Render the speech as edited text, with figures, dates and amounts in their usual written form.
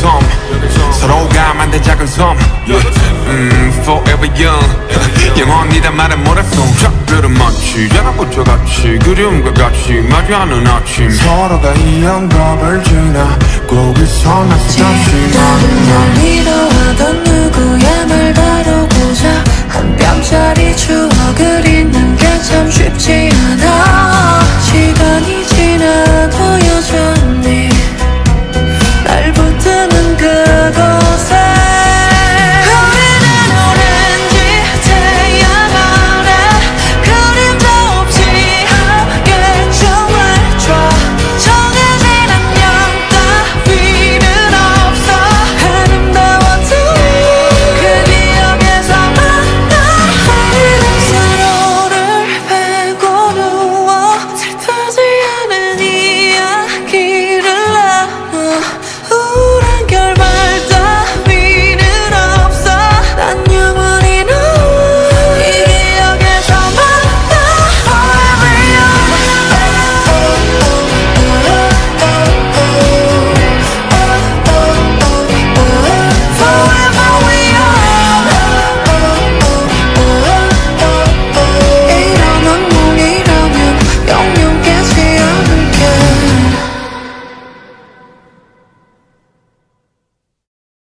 섬 서로가 만든 작은 섬 Forever young 영원이란 말은 몰랐어 작별은 마치 자나부터 같이 그리움과 같이 마주하는 아침 서로가 이 영겁을 지나 거기서 나서 다시 다른 날 위로하던 누구의 말 다루고자 한 뼘짜리 추억을 잊는 게 참 쉽지 않아 시간이 지나